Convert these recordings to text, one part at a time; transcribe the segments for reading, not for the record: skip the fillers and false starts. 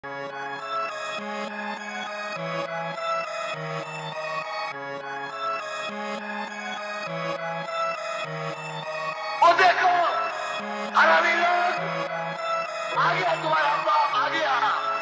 और देखो हरामी लोग, आ गया तुम्हारा बाप आ गया।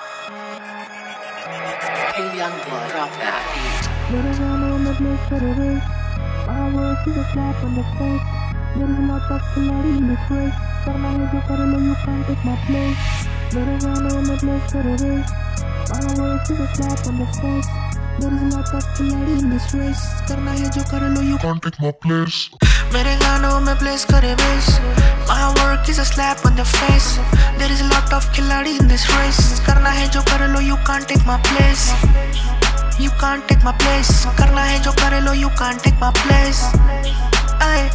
Hey Youngblood, drop that beat. There is one on the place for the race. My work is a slap on the face. There is a lot of clarity in this race. करना है जो कर लो, you can't take my place. There is one on the place for the race. My work is a slap on the face. There is a lot of clarity in this race. करना है जो कर लो, you can't take my place. मेरे गानों में place करे base. My work is a slap on the face. There is a lot of clarity in this race. करना है जो कर लो, you can't take my place. You can't take my place. करना है जो करे लो, you can't take my place. आए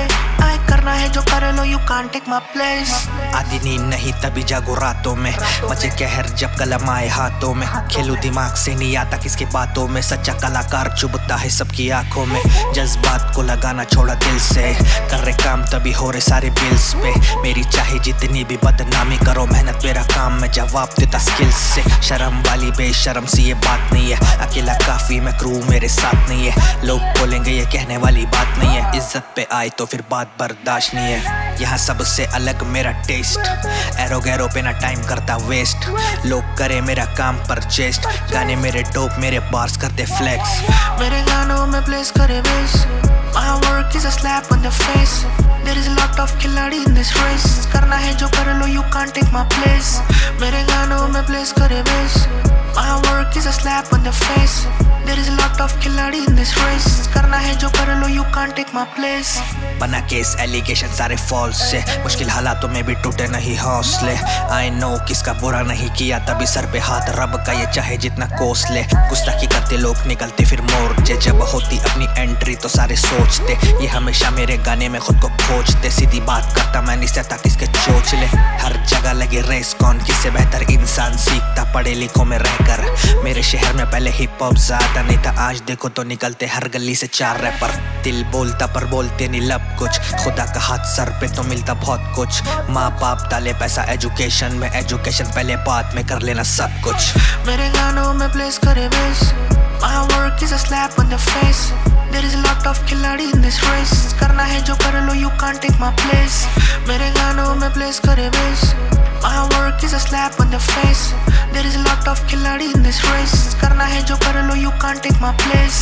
करना है जो करे लो, you can't take my place. आधी नींद नहीं तभी जागो रातों में, मचे कहर जब कलम आए हाथों में। खेलू दिमाग से नहीं आता किसके बातों में, सच्चा कलाकार चुभता है सबकी आंखों में। जज्बात को लगाना छोड़ा दिल से, कर रहे काम तभी हो रहे सारे बिल्स पे। मेरी चाहे जितनी भी बदनामी करो, मेहनत मेरा काम मैं जवाब देता स्किल्स से। शर्म वाली बेशर्म सी ये बात नहीं है, अकेला काफी मैं क्रू मेरे साथ नहीं है। लोग बोलेंगे ये कहने वाली बात नहीं है, इज्जत पे आए तो फिर बात बर्दाश्त नहीं है। यहाँ सबसे अलग मेरा टेस्ट, एरो गैरो पे ना टाइम करता वेस्ट। लोग करे मेरा काम परचेस्ट, गाने मेरे डोप मेरे बार्स करते फ्लेक्स। मेरे गानों में प्लेस करे base. My work is a slap on the face. There is a lot of खिलाड़ी in this race. करना है जो कर लो, you can't take my place. मेरे गानों में प्लेस करे base. My work is a slap on the face. There is a lot of खिलाड़ी in this race. करना है जो कर लो, you can't take my place. बना केस एलिगेशन सारे फॉल्स से, मुश्किल हालातों में भी टूटे नहीं हौसले। I know किसका बुरा नहीं किया, तभी सर पे हाथ रब का ये चाहे जितना कोस ले। गुस्ताखी करते लोग निकलते फिर मोर्चे, जब होती अपनी एंट्री तो सारे सोचते। ये हमेशा मेरे गाने में खुद को खोजते, सीधी बात करता मैं नहीं सहता किसके चोच ले। हर जगह लगे रेस, कौन किससे बेहतर इंसान सीखता पढ़े लिखों में रहकर। मेरे शहर में पहले हिप हॉप ज्यादा नहीं था, आज देखो तो निकलते हर गली से 4 रैपर। दिल बोलता पर बोलते नहीं लब कुछ, खुदा का हाथ सर पे तो मिलता बहुत कुछ। माँ बाप डाले पैसा एजुकेशन में, एजुकेशन पहले बाद में कर लेना सब कुछ। मेरे गानों में प्लेस करे base. My work is a slap on the face. There is a lot of खिलाड़ी in this race. करना है जो कर लो, you can't take my place. मेरे गानों में प्लेस करे base. My work is a slap on the face. There is a lot of खिलाड़ी in this race. करना है जो कर लो, you can't take my place.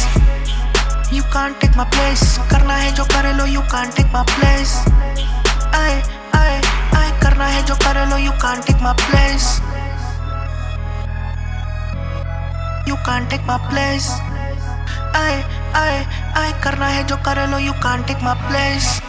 You can't take my place. करना है जो कर लो, you can't take my place. आए करना है जो कर लो, you can't take my place. You can't take my place. आए करना है जो कर लो, you can't take my place.